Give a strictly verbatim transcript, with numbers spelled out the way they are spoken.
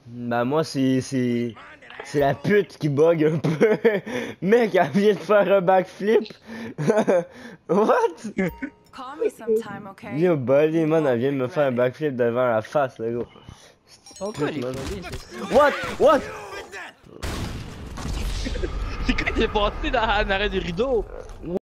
Bah moi c'est c'est c'est la pute qui bug un peu. Mec, elle vient de faire un backflip. What? Call me sometime, okay? Yo, buddy, man, elle vient de me faire un backflip devant la face, le gars. Pourquoi Pute, les man. folies, c'est ça? What? What? C'est quoi, t'es passé dans l'arrêt du rideau?